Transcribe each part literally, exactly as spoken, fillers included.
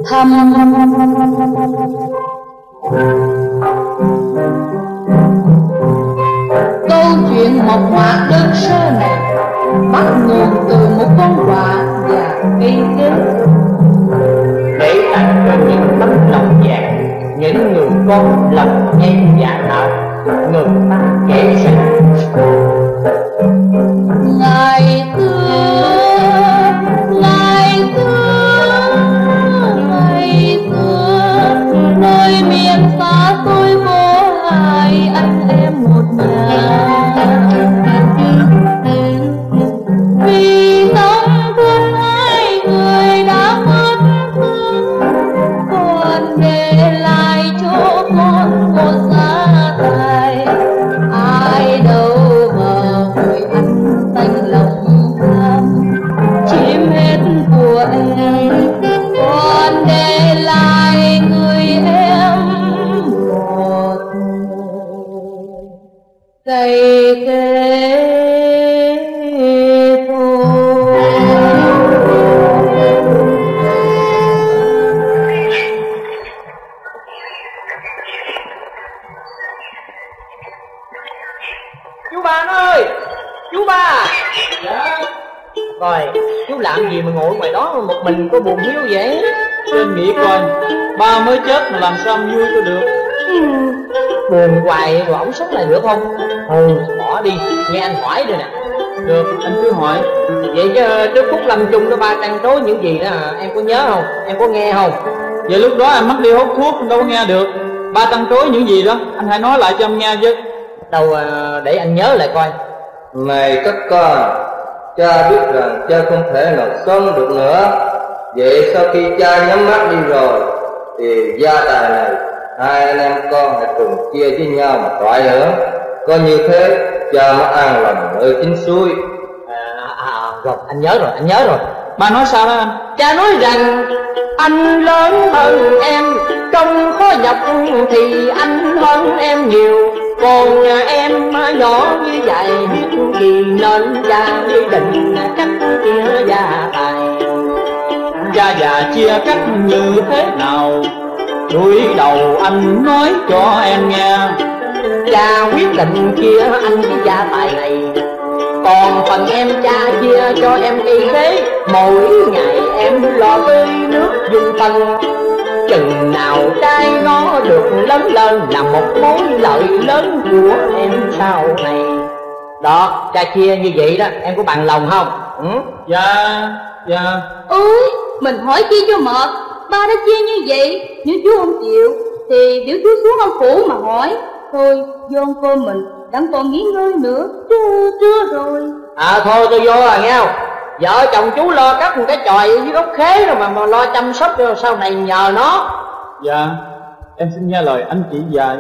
thầm. Câu chuyện mộc mạc đơn sơ này bắt nguồn từ một con quạ và cây kế, để tặng cho những tấm lòng vàng, những người con lòng em dạ nợ, người ta kể rằng ngày xưa, ngày xưa, ngày xưa, nơi miền xa xôi vô hai anh em một nhà. Vì sống thương hai người đã mất thương, còn để lại cho con một gia tài. Ai đâu ngờ hồi anh tanh lòng tham chiếm hết của em, còn để lại người em một cây kế thôi. chú ba ơi, chú ba. Dạ. Rồi chú làm gì mà ngồi ngoài đó một mình có buồn hiu vậy? Trên nghĩ coi, ba mới chết mà làm sao vui cho được. Ừ, buồn hoài rồi ổng sống lại được không? Ừ, bỏ đi, nghe anh hỏi rồi nè. Được, anh cứ hỏi. Vậy chứ trước phút lâm chung đó ba trăn trối những gì đó em có nhớ không? Em có nghe không? Vậy lúc đó em mất đi hút thuốc đâu có nghe được. Ba trăn trối những gì đó anh hãy nói lại cho em nghe chứ. Đâu để anh nhớ lại coi. Này các con, cha biết rằng cha không thể nào sống được nữa. Vậy sau khi cha nhắm mắt đi rồi thì gia tài này hai anh em con hãy cùng chia với nhau mà thoại nữa. Có như thế cha mới an lòng nơi chính suối. À, à, rồi anh nhớ rồi, anh nhớ rồi. Ba nói sao đó anh? Cha nói rằng anh lớn hơn em, trong khó nhọc thì anh hơn em nhiều. Còn em nhỏ như vậy biết gì nên cha quyết định cắt chia gia tài. Cha già chia cắt như thế nào, đuôi đầu anh nói cho em nghe. Cha quyết định chia anh cái gia tài này, còn phần em cha chia cho em cây khế. Mỗi ngày em lo tưới nước dùng phân, chừng nào trái nó được lớn lên là một mối lợi lớn của em sau này. Đó, cha chia như vậy đó, em có bằng lòng không? Ừ? Dạ, dạ. Ôi, mình hỏi chi cho mệt. Ba đã chia như vậy, nếu chú không chịu thì biểu chú xuống ông phủ mà hỏi. Thôi, vô ăn cơm mình, đặng còn nghỉ ngơi nữa, trưa trưa rồi. À thôi tôi vô rồi nghe không? Vợ chồng chú lo cắt một cái chòi với gốc khế rồi mà, mà lo chăm sóc cho sau này nhờ nó. Dạ, em xin nghe lời anh chị dạy.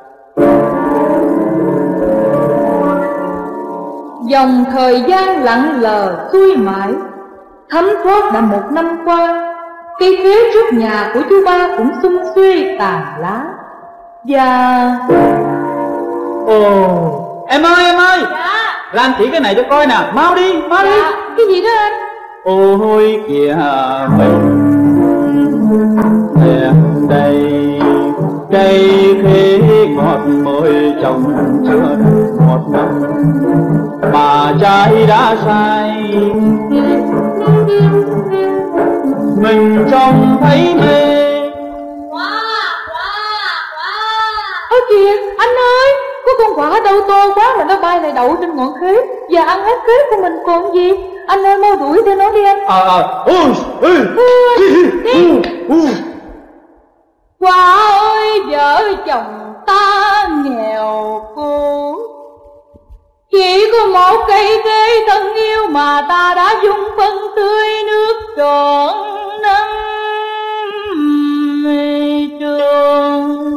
Dòng thời gian lặng lờ xuôi mãi, thấm thoát đã một năm qua. Cây khế trước nhà của chú ba cũng sum xuê tàn lá. Và... Ồ, em ơi em ơi. Dạ. Làm chỉ cái này cho coi nè, mau đi, mau dạ. đi. Cái gì đó anh? Ôi kìa mình em đây, cây khế ngọt môi trong chưa một năm mà trái đã sai. Mình trông thấy mê. Quá, quá, quá. Ơ kìa, anh ơi, có con quạ đâu to quá mà nó bay lại đậu trên ngọn khế và ăn hết khế của mình còn gì. Anh ơi, mau đuổi theo nó đi anh. Ờ, ờ, ui, ui, đi. Quạ ơi, vợ chồng ta nghèo khổ, chỉ có một cây khế thân yêu mà ta đã dùng phân tươi nước trọn năm trường.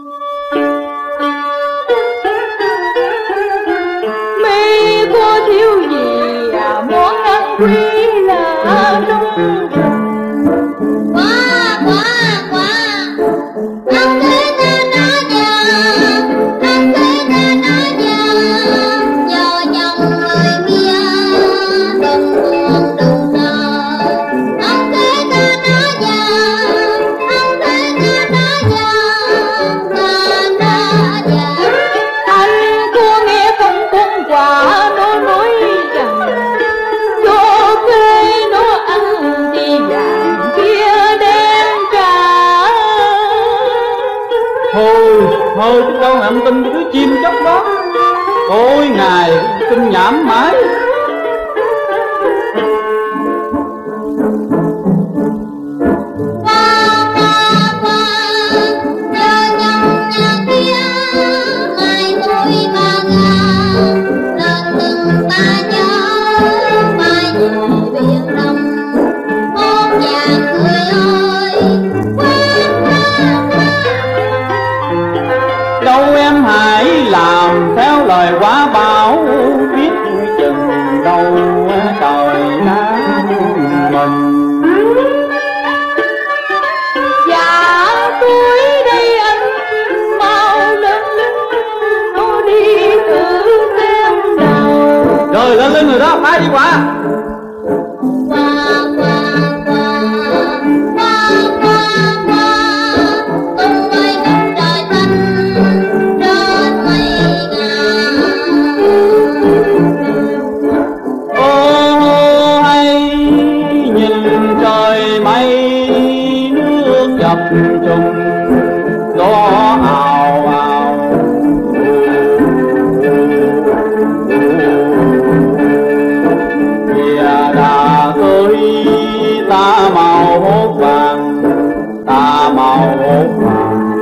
Mi có thiếu gì à, món ăn quý là trong rừng. Quá quá quá, ăn thế ta nói giờ, ăn thế ta nói giờ, giờ chồng người kia đừng buồn đừng lo. Ăn thế ta nói Thôi, thôi chứ đâu mà em tin cái đứa chim chóc đó. Tối ngày tin nhảm mãi. Làm theo lời quả bảo, biết chừng đâu trời nắng mình. Dạ tôi đây anh mau lên tôi đi thử xem nào. Rồi lên lưng rồi đó, phải đi quả. Trùng gió ào ào, kìa đã tới ta màu hốt vàng, ta màu hốt vàng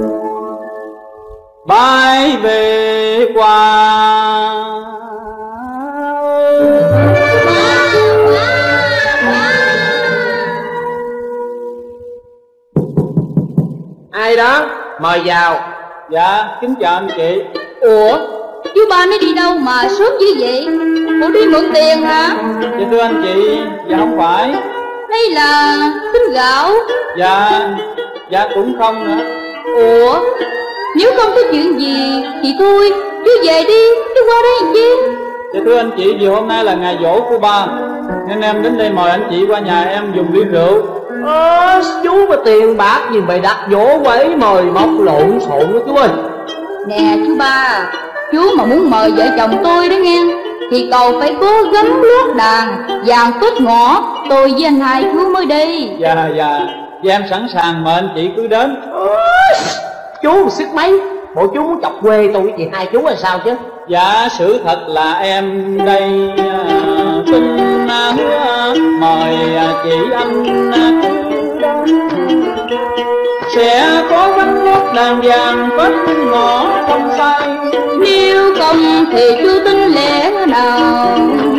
bay về qua. Ai đó? Mời vào. Dạ, kính chào anh chị. Ủa, chú ba nó đi đâu mà sớm như vậy? Ủa đi mượn tiền hả? Dạ thưa anh chị, dạ không phải. Hay là tính gạo? Dạ, dạ cũng không nữa. Ủa, nếu không có chuyện gì thì thôi, chú về đi, chú qua đây làm chi? Dạ thưa anh chị, vì hôm nay là ngày giỗ của ba, nên em đến đây mời anh chị qua nhà em dùng ly rượu. Ơ, chú mà tiền bạc gì mày đặt vỗ quẩy mời mọc lộn xộn đó chú ơi. Nè chú ba, chú mà muốn mời vợ chồng tôi đó nghe, thì cầu phải có gấm lót đàn, vàng phết ngõ, tôi với anh hai chú mới đi. Dạ dạ, dạ em sẵn sàng mời anh chị cứ đến. Ơ, chú sức mấy, bộ chú muốn chọc quê tôi với chị hai chú là sao chứ? Dạ sự thật là em đây uh, xin uh, hứa mời uh, chị anh uh, sẽ có gánh lót đàn vàng phết ngõ không sai. Nếu không thì chú tính lẽ nào?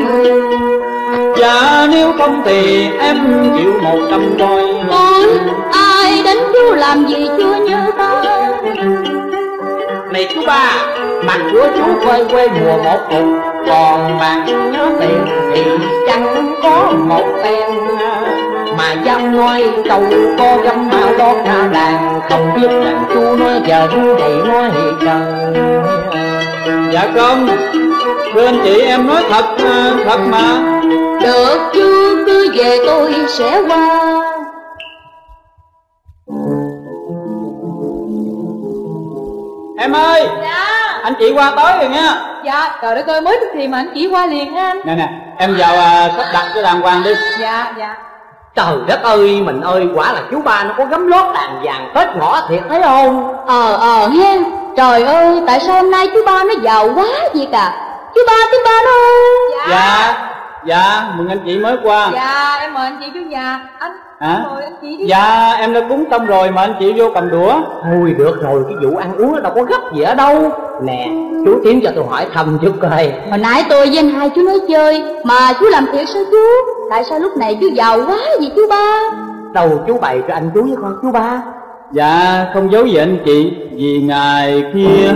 Dạ nếu không thì em chịu một trăm coi. Ôi ai đánh chú làm gì chưa nhớ ta? Này chú ba, mặt của chú quê quê mùa một cục, còn bạn nhớ tiền thì chẳng có một tiền. Mà dám nói câu có gấm mạo lót ra đàn, không biết rằng chú nói giỡn thì nói cần. Dạ không, thưa anh chị em nói thật, thật mà. Được chú cứ về tôi sẽ qua. Em ơi, Dạ. Anh chị qua tới rồi nha. Dạ, trời đất ơi, mới thức thì mà anh chỉ qua liền ha anh. Nè nè, em vào à, sắp đặt cho đàng hoàng đi. Dạ, dạ. Trời đất ơi, mình ơi, quả là chú ba nó có gấm lót đàn vàng phết ngõ thiệt thấy không? Ờ, ờ ha. Trời ơi, tại sao hôm nay chú ba nó giàu quá vậy cả? Chú ba, chú ba nó ơi. Dạ, dạ, mừng anh chị mới qua. Dạ, em mời anh chị vô nhà. Anh, hả? mời anh chị đi. Dạ, em đã cúng xong rồi mà anh chị vô cầm đũa. Thôi được rồi, cái vụ ăn uống nó đâu có gấp gì ở đâu. Nè, chú Tiến cho tôi hỏi thăm chút coi. Hồi nãy tôi với anh hai chú nói chơi, mà chú làm thiệt sao chú? Tại sao lúc này chú giàu quá vậy chú ba? Đâu chú bày cho anh chú với con chú ba. Dạ, không giấu gì anh chị, vì ngày kia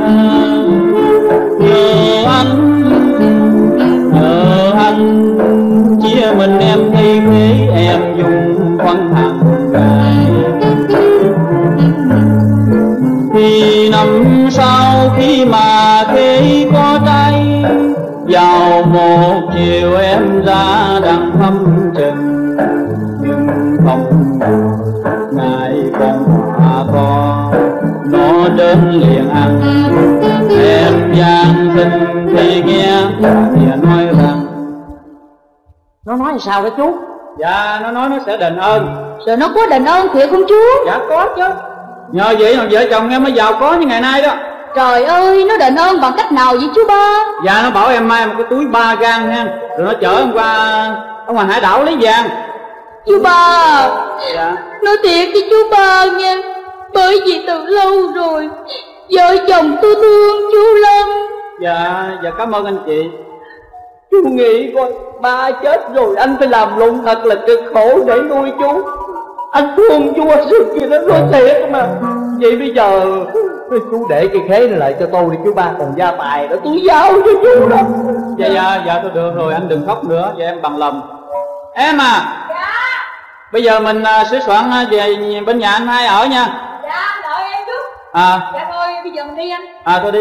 nhờ anh, nhờ anh chia mình em thay thế em dùng khoan hàng ngày. Thì năm sau khi mà thế có tay, vào một chiều em ra đằng thăm chừng, nhưng không ngài con hòa to nó đến liền ăn. Em gian tình thì nghe thì nói rằng, nó nói sao đó chú? dạ nó nói nó sẽ đền ơn. Rồi nó có đền ơn thiệt không chú? Dạ có chứ. Nhờ vậy mà vợ chồng em mới giàu có như ngày nay đó. Trời ơi, nó đền ơn bằng cách nào vậy chú ba? Dạ nó bảo em mai một cái túi ba gang nha, rồi nó chở em qua ở ngoài hải đảo lấy vàng. Chú ba, Dạ. nói thiệt với chú ba nha, bởi vì từ lâu rồi vợ chồng tôi thương chú lắm. Dạ, dạ cảm ơn anh chị. Chú nghĩ coi, ba chết rồi anh phải làm lụng thật là cực khổ để nuôi chú. Anh thương chú ở sự kia nó nói thiệt mà. Vậy bây giờ chú để cái khế này lại cho tôi đi chú ba, còn gia tài đó tôi giao cho chú đó. Dạ dạ dạ tôi được rồi, anh đừng khóc nữa, dạ em bằng lòng. Em à. Dạ. Bây giờ mình uh, sửa soạn uh, về bên nhà anh hai ở nha. Dạ, đợi em chút. À. Dạ thôi, bây giờ mình đi anh. À thôi đi.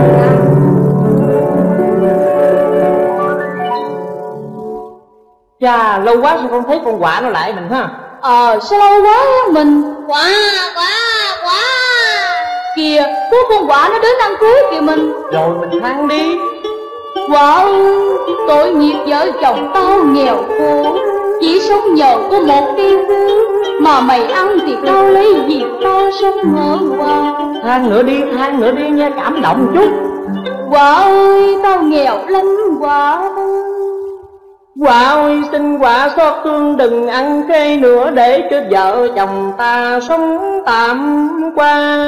Chà, lâu quá sao không thấy con quạ nó lại mình ha? Ờ, sao lâu quá mình. Quá quá quá. Kìa, có con quạ nó đến ăn cưới kìa mình. Rồi mình than đi. Quả ơi, tội nghiệp vợ chồng tao nghèo khổ, chỉ sống nhờ có một cây khế, mà mày ăn thì tao lấy gì tao sống ở qua. Than nữa đi, than nữa đi nha, cảm động chút. Quả ơi, tao nghèo lắm quả ơi. Quả ơi, xin quả xót thương đừng ăn khế nữa, để cho vợ chồng ta sống tạm qua.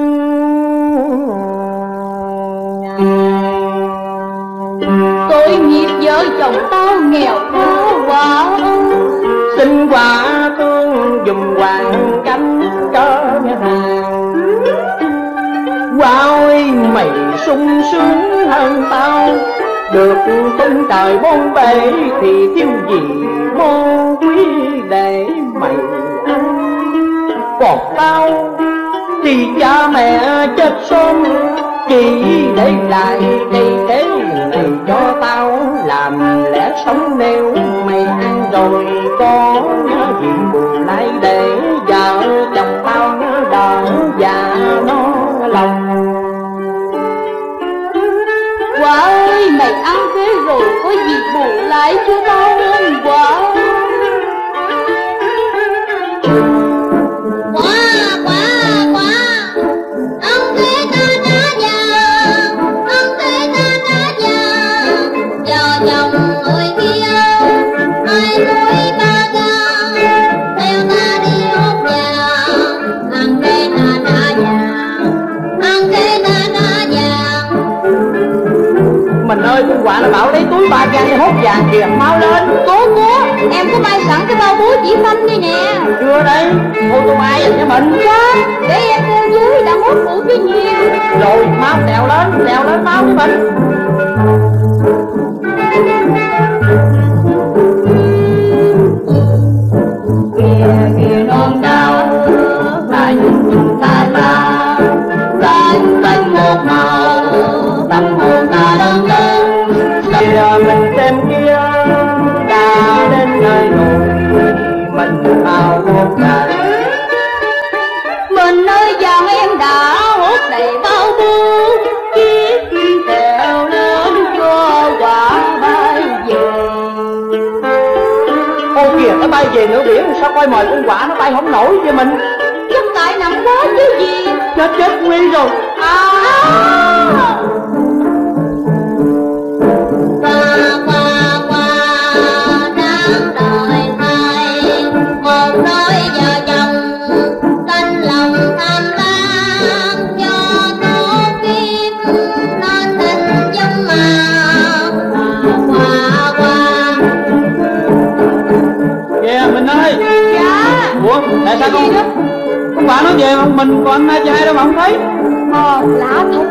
Tội nghiệp vợ chồng tao nghèo quá quả ơi. Xin quả thương dùm hoàn canh cho hàng. Quả ơi, mày sung sướng hơn tao, được tung trời bốn bể thì thiếu gì mô quý để mày ăn. Còn tao thì cha mẹ chết sớm, chỉ để lại cây thế này cho tao làm lẽ sống. Nếu mày ăn rồi có gì bù lại để vợ chồng tao đỡ già nó lòng. Quả ơi, mày ăn thế rồi có gì bù lại cho tao không quả? Quá quá quá. Ông thế ta đã già, ông thế ta đã già. Giờ chồng người kia ai nuôi ba con, theo ta đi hốt vàng. Ăn thế ta đã già, ăn thế ta đã già. Mình ơi, con quạ nó bảo lấy túi ba gang để hốt vàng kìa, mau lên. Cố cố, em có may sẵn cái bao bố chỉ phanh đây nè. Chưa đây, ô tô ai dành cho mình. Dạ, để em leo dưới đã hốt đủ cái nhiều. Rồi, mau trèo lên, trèo lên mau với mình. Kìa kìa non cao, ta nhìn nhìn ta ta, xanh xanh một màu, tâm hồn ta đơn đơn. Kìa mình xem kia, ta đến nơi ngồi, mình vào hốt vàng. Mình ơi chàng em đã hốt đầy bao bố, kiếp theo lên cho quả bay về. Ôi kìa, nó bay về nửa biển, sao coi mời con quạ nó bay không nổi với mình. Chắc tại nằm đó chứ gì. Chết chết nguy rồi. À. Qua qua qua tháng đời thay, một đôi vợ chồng tanh lòng tham lam, cho tốt kiếp nên tình giống mà. Qua qua. Kìa mình ơi. Dạ. Ủa tại sao con con bạn nó về không mình còn anh trai đâu mà không thấy? Ờ, lạ thật.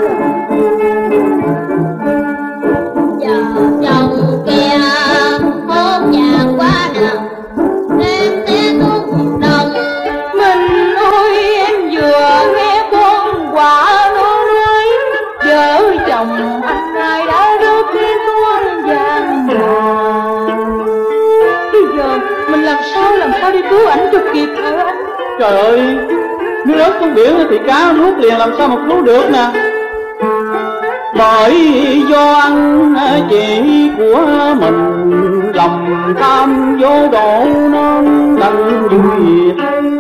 Vợ chồng kia hốt vàng quá nào, em té thuốc một đồng. Mình ơi em vừa nghe con quả nó nói, vợ chồng anh hai đã rớt cái tuôn vàng vàng. Bây giờ mình làm sao làm sao đi cứu ảnh cho kịp hả anh? Trời ơi, nếu rớt xuống biển thì cá nuốt liền làm sao mà cứu được nè. Bởi do ăn chị của mình lòng tham vô độ nên đành vui thấy.